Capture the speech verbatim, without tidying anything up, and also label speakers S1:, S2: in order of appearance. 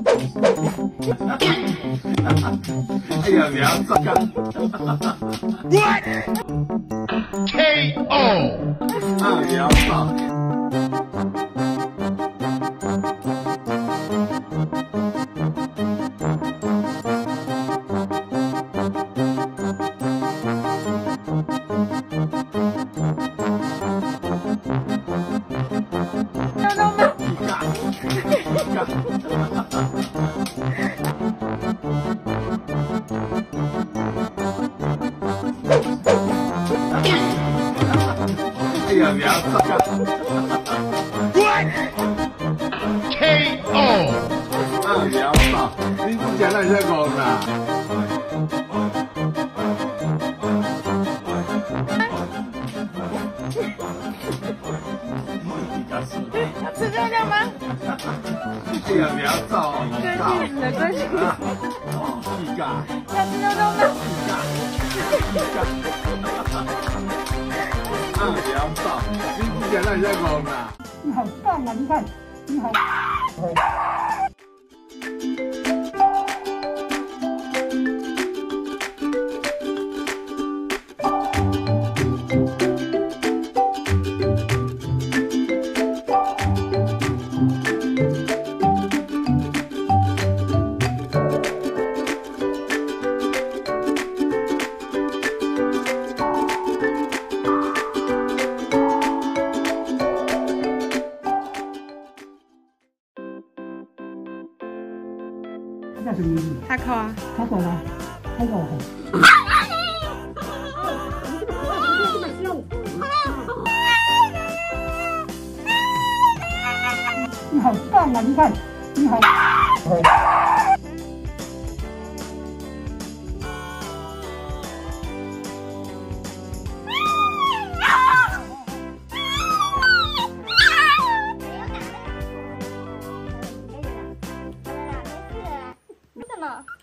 S1: 哎呀，不要这样 ！What? K O 啊，不要吵。 哎呀，不要这样 ！K O 啊，不要吵！你之前那些讲啦。
S2: 要吃热量吗？
S1: 哎呀，不要吵！
S2: 跟镜子的关系。
S1: 屁嘎！
S2: 要吃肉肉吗？
S1: 屁嘎！啊，不要吵！你之前那些讲啦。
S3: 你好棒啊！你看，你好。 叫什么名字？
S2: 他扣啊，
S3: 他狗吗？他狗。你好棒啊！你看，你好。
S2: 为什么？